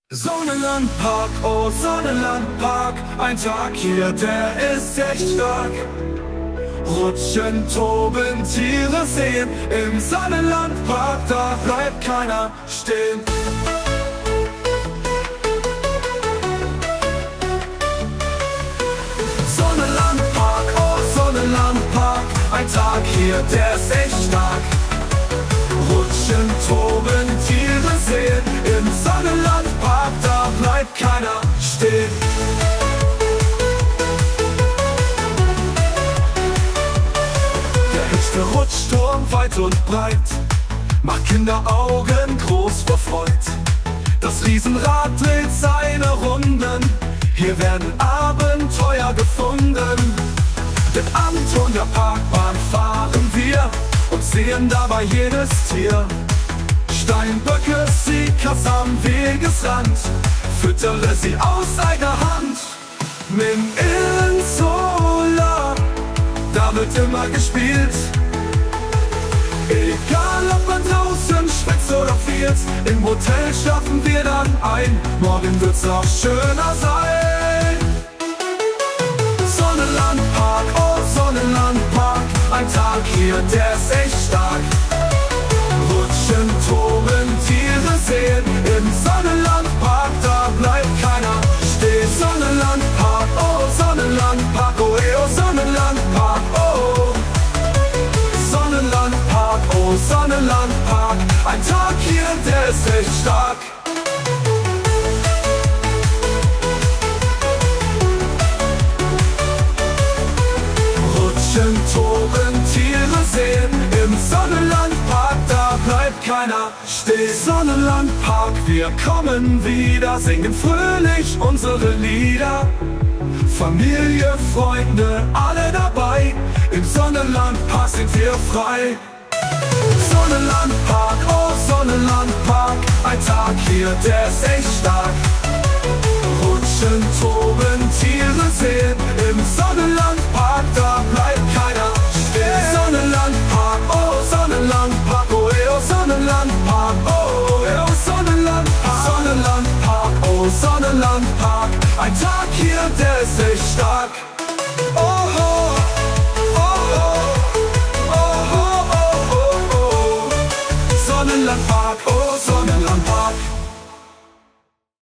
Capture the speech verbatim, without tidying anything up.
Sonnenlandpark, oh Sonnenlandpark, ein Tag hier, der ist echt stark. Rutschen, toben, Tiere sehen, im Sonnenlandpark, da bleibt keiner stehen. Sonnenlandpark, oh Sonnenlandpark, ein Tag hier, der ist echt stark. Rutschen, toben, Tiere sehen, im Sonnenlandpark, da bleibt keiner stehen. Der höchste Rutschturm weit und breit macht Kinderaugen groß vor Freud. Das Riesenrad dreht seine Runden, hier werden Abenteuer gefunden. Denn am der Parkbahn fahren wir und sehen dabei jedes Tier. Steinböcke, Sikas am Wegesrand, füttere sie aus eigener Hand. Mit Insola, da wird immer gespielt. Egal ob man draußen schwitzt oder friert, im Hotel schlafen wir dann ein, morgen wird's auch schöner sein. Sonnenlandpark, oh Sonnenlandpark, ein Tag hier, der ist echt stark. Rutschen, toben, Tiere sehen, im Sonnenlandpark, da bleibt keiner stehen. Sonnenlandpark, oh Sonnenlandpark, oh eh, oh Sonnenlandpark, oh. Sonnenlandpark, oh Sonnenlandpark, ein Tag hier, der ist echt stark. Rutschen, toben, Tiere sehen, im Sonnenlandpark, da bleibt keiner stehen. Sonnenlandpark, wir kommen wieder, singen fröhlich unsere Lieder. Familie, Freunde, alle dabei, im Sonnenlandpark sind wir frei. Sonnenlandpark, oh Sonnenlandpark, ein Tag hier, der ist echt stark. Rutschen, toben,